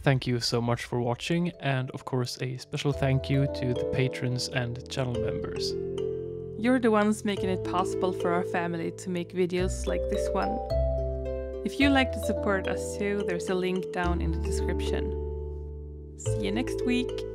thank you so much for watching, and of course a special thank you to the patrons and channel members. You're the ones making it possible for our family to make videos like this one. If you'd like to support us too, there's a link down in the description. See you next week!